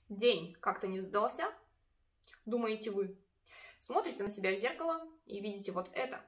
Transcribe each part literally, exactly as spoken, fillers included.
День как-то не задался, думаете вы. Смотрите на себя в зеркало и видите вот это.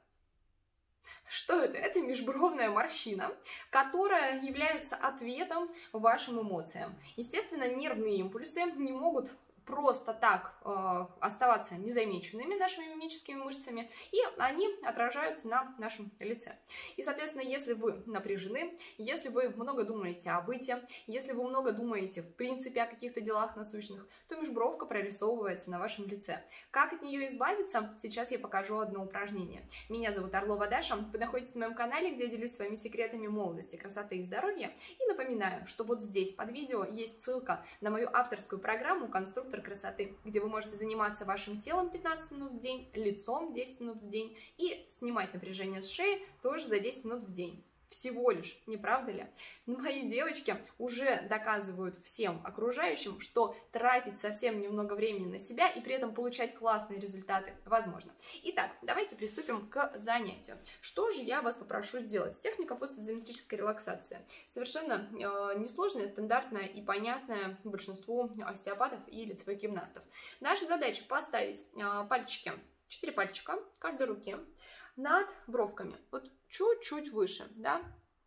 Что это? Это межбровная морщина, которая является ответом вашим эмоциям. Естественно, нервные импульсы не могут просто так э, оставаться незамеченными нашими мимическими мышцами, и они отражаются на нашем лице. И, соответственно, если вы напряжены, если вы много думаете о быте, если вы много думаете, в принципе, о каких-то делах насущных, то межбровка прорисовывается на вашем лице. Как от нее избавиться? Сейчас я покажу одно упражнение. Меня зовут Орлова Даша, вы находитесь на моем канале, где я делюсь своими секретами молодости, красоты и здоровья. И напоминаю, что вот здесь под видео есть ссылка на мою авторскую программу «Конструктор красоты», где вы можете заниматься вашим телом пятнадцать минут в день, лицом десять минут в день и снимать напряжение с шеи тоже за десять минут в день. Всего лишь, не правда ли? Мои девочки уже доказывают всем окружающим, что тратить совсем немного времени на себя и при этом получать классные результаты возможно. Итак, давайте приступим к занятию. Что же я вас попрошу сделать? Техника постизометрической релаксации. Совершенно э, несложная, стандартная и понятная большинству остеопатов и лицевых гимнастов. Наша задача поставить э, пальчики, четыре пальчика каждой руки над бровками. Вот чуть-чуть выше, да.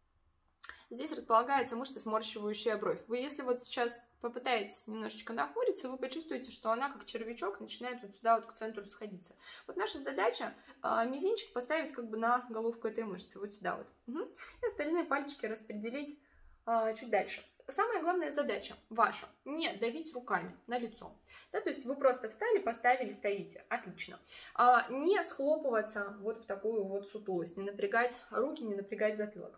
Здесь располагается мышца, сморщивающая бровь. Вы, если вот сейчас попытаетесь немножечко нахмуриться, вы почувствуете, что она, как червячок, начинает вот сюда вот к центру сходиться. Вот наша задача э, мизинчик поставить как бы на головку этой мышцы, вот сюда вот. Угу. И остальные пальчики распределить э, чуть дальше. Самая главная задача ваша – не давить руками на лицо. Да, то есть вы просто встали, поставили, стоите. Отлично. А, не схлопываться вот в такую вот сутулость, не напрягать руки, не напрягать затылок.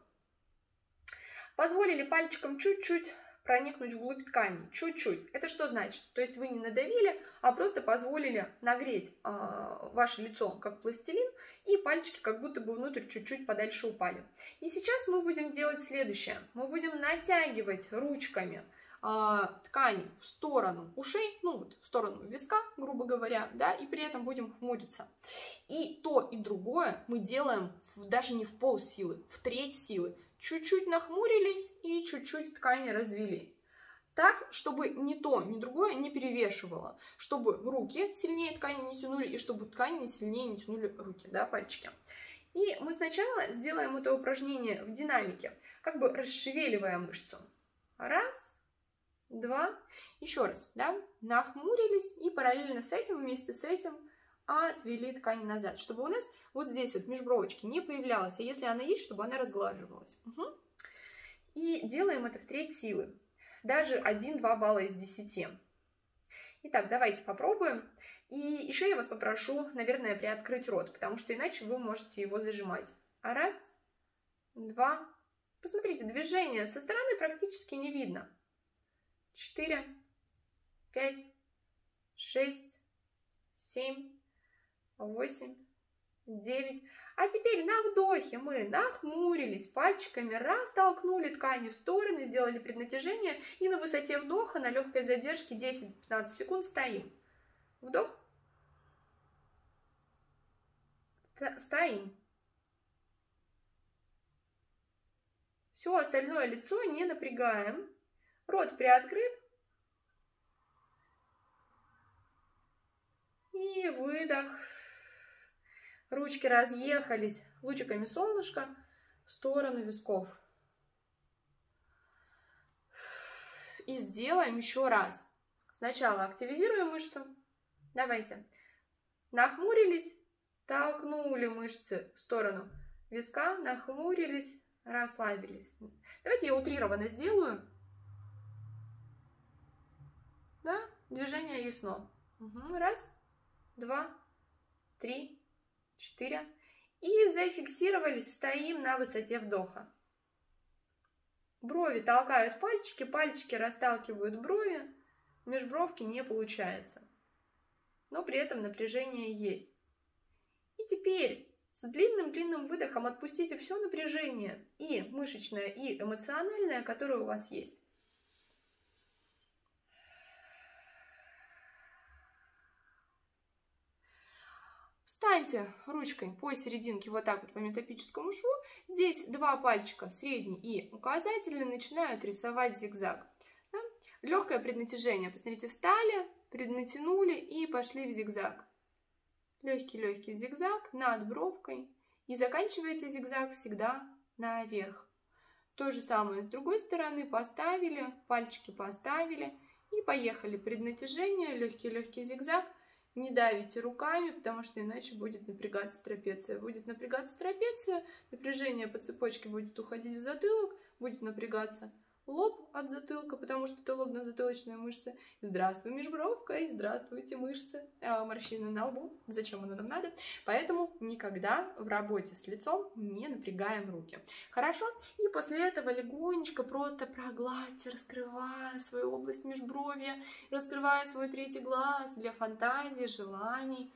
Позволили пальчиком чуть-чуть проникнуть вглубь ткани, чуть-чуть. Это что значит? То есть вы не надавили, а просто позволили нагреть э, ваше лицо как пластилин, и пальчики как будто бы внутрь чуть-чуть подальше упали. И сейчас мы будем делать следующее. Мы будем натягивать ручками э, ткани в сторону ушей, ну вот в сторону виска, грубо говоря, да, и при этом будем хмуриться. И то, и другое мы делаем в, даже не в полсилы, в треть силы. Чуть-чуть нахмурились и чуть-чуть ткани развели. Так, чтобы ни то, ни другое не перевешивало. Чтобы руки сильнее ткани не тянули, и чтобы ткани не сильнее не тянули руки, да, пальчики. И мы сначала сделаем это упражнение в динамике, как бы расшевеливая мышцу. Раз, два, еще раз, да, нахмурились и параллельно с этим, вместе с этим, отвели ткань назад, чтобы у нас вот здесь вот межбровочки не появлялась, а если она есть, чтобы она разглаживалась. Угу. И делаем это в треть силы, даже один-два балла из десяти. Итак, давайте попробуем. И еще я вас попрошу, наверное, приоткрыть рот, потому что иначе вы можете его зажимать. Раз, два, посмотрите, движение со стороны практически не видно. Четыре, пять, шесть, семь, восемь, девять. А теперь на вдохе мы нахмурились, пальчиками растолкнули ткани в стороны, сделали преднатяжение и на высоте вдоха, на легкой задержке десять-пятнадцать секунд стоим. Вдох. Стоим. Все остальное лицо не напрягаем. Рот приоткрыт. И выдох. Ручки разъехались лучиками солнышка в сторону висков. И сделаем еще раз. Сначала активизируем мышцу. Давайте. Нахмурились, толкнули мышцы в сторону виска, нахмурились, расслабились. Давайте я утрированно сделаю. Да, движение ясно. Угу. Раз, два, три, четыре. И зафиксировались, стоим на высоте вдоха. Брови толкают пальчики, пальчики расталкивают брови. Межбровки не получается. Но при этом напряжение есть. И теперь с длинным-длинным выдохом отпустите все напряжение, и мышечное, и эмоциональное, которое у вас есть. Встаньте ручкой по серединке, вот так вот по метапическому шву. Здесь два пальчика, средний и указательный, начинают рисовать зигзаг. Да? Легкое преднатяжение. Посмотрите, встали, преднатянули и пошли в зигзаг. Легкий-легкий зигзаг над бровкой. И заканчиваете зигзаг всегда наверх. То же самое с другой стороны. Поставили, пальчики поставили и поехали. Преднатяжение, легкий-легкий зигзаг. Не давите руками, потому что иначе будет напрягаться трапеция. Будет напрягаться трапеция, напряжение по цепочке будет уходить в затылок, будет напрягаться лоб от затылка, потому что это лобно-затылочная мышца. Здравствуй, межбровка, и здравствуйте, мышцы. А морщины на лбу. Зачем оно нам надо? Поэтому никогда в работе с лицом не напрягаем руки. Хорошо? И после этого легонечко просто прогладьте, раскрывая свою область межбровья, раскрывая свой третий глаз для фантазии, желаний.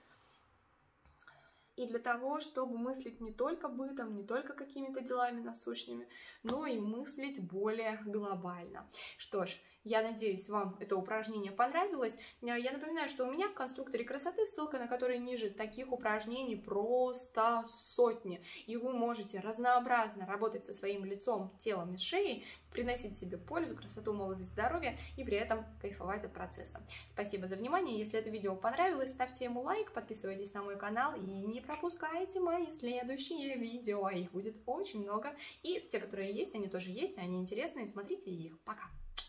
И для того, чтобы мыслить не только бытом, не только какими-то делами насущными, но и мыслить более глобально. Что ж, я надеюсь, вам это упражнение понравилось. Я напоминаю, что у меня в конструкторе красоты, ссылка на который ниже, таких упражнений просто сотни. И вы можете разнообразно работать со своим лицом, телом и шеей, приносить себе пользу, красоту, молодость, здоровье и при этом кайфовать от процесса. Спасибо за внимание. Если это видео понравилось, ставьте ему лайк, подписывайтесь на мой канал и не пропускайте мои следующие видео. Их будет очень много. И те, которые есть, они тоже есть, они интересные. Смотрите их. Пока!